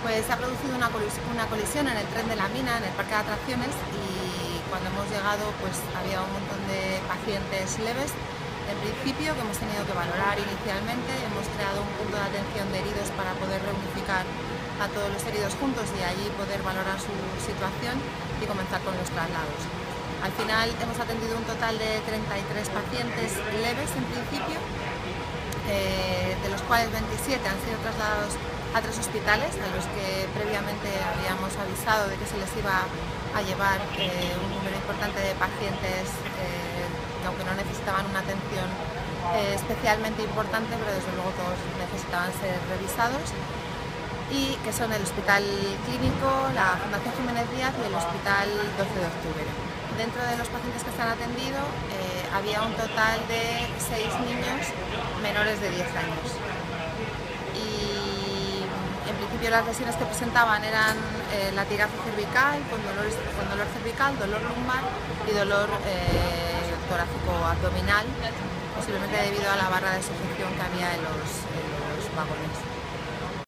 Pues se ha producido una colisión en el tren de la mina, en el parque de atracciones, y cuando hemos llegado pues había un montón de pacientes leves, en principio, que hemos tenido que valorar inicialmente. Hemos creado un punto de atención de heridos para poder reunificar a todos los heridos juntos y allí poder valorar su situación y comenzar con los traslados. Al final hemos atendido un total de 33 pacientes leves en principio, de los cuales 27 han sido trasladados a 3 hospitales, a los que previamente habíamos avisado de que se les iba a llevar un número importante de pacientes que, aunque no necesitaban una atención especialmente importante, pero desde luego todos necesitaban ser revisados, y que son el Hospital Clínico, la Fundación Jiménez Díaz y el Hospital 12 de Octubre. Dentro de los pacientes que se han atendido había un total de 6 niños menores de 10 años. Y en principio las lesiones que presentaban eran latigazo cervical, con dolor cervical, dolor lumbar y dolor torácico abdominal, posiblemente debido a la barra de sujeción que había en los vagones.